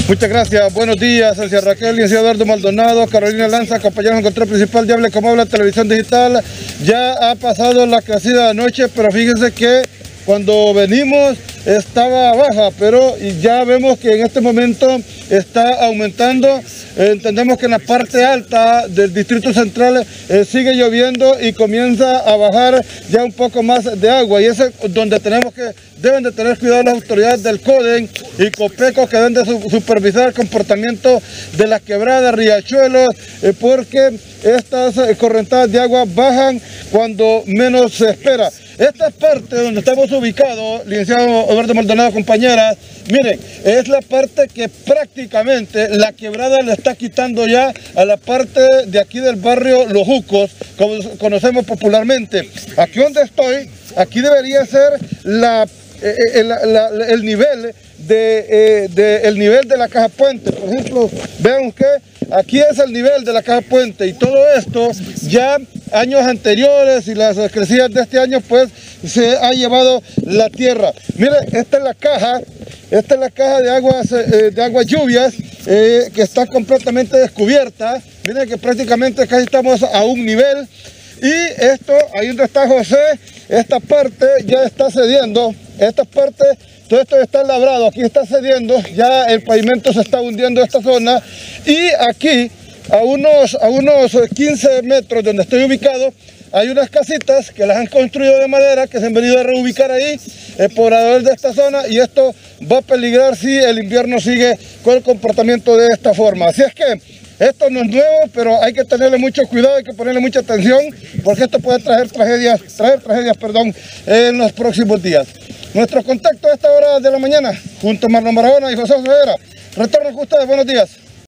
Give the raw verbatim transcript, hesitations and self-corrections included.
Muchas gracias, buenos días, Cecilia Raquel, licenciado Eduardo Maldonado, Carolina Lanza, compañeros en control principal de Hable como Habla Televisión Digital. Ya ha pasado la crecida anoche, pero fíjense que cuando venimos estaba baja, pero ya vemos que en este momento está aumentando. Entendemos que en la parte alta del Distrito Central eh, sigue lloviendo y comienza a bajar ya un poco más de agua, y ese es donde tenemos que, deben de tener cuidado las autoridades del CODEN y COPECO, que deben de su, supervisar el comportamiento de las quebradas, riachuelos, eh, porque estas eh, correntadas de agua bajan cuando menos se espera. Esta parte donde estamos ubicados, licenciado Eduardo Maldonado, compañeras, miren, es la parte que prácticamente la quebrada le está quitando ya a la parte de aquí del barrio Los Jucos, como conocemos popularmente. Aquí donde estoy, aquí debería ser la, eh, la, la, el nivel de, eh, de, el nivel de la caja puente. Por ejemplo, vean que aquí es el nivel de la caja puente, y todo esto ya años anteriores y las crecidas de este año pues se ha llevado la tierra. Miren, esta es la caja, esta es la caja de aguas, eh, de aguas lluvias eh, que está completamente descubierta. Miren que prácticamente casi estamos a un nivel, y esto, ahí donde está José, esta parte ya está cediendo, esta parte, todo esto está labrado, aquí está cediendo, ya el pavimento se está hundiendo esta zona, y aquí a unos, a unos quince metros donde estoy ubicado, hay unas casitas que las han construido de madera, que se han venido a reubicar ahí, el poblador de esta zona, y esto va a peligrar si el invierno sigue con el comportamiento de esta forma. Así es que esto no es nuevo, pero hay que tenerle mucho cuidado, hay que ponerle mucha atención, porque esto puede traer tragedias, traer tragedias, perdón, en los próximos días. Nuestro contacto a esta hora de la mañana, junto a Marlon Barahona y José Ojeda. Retorno con ustedes, buenos días.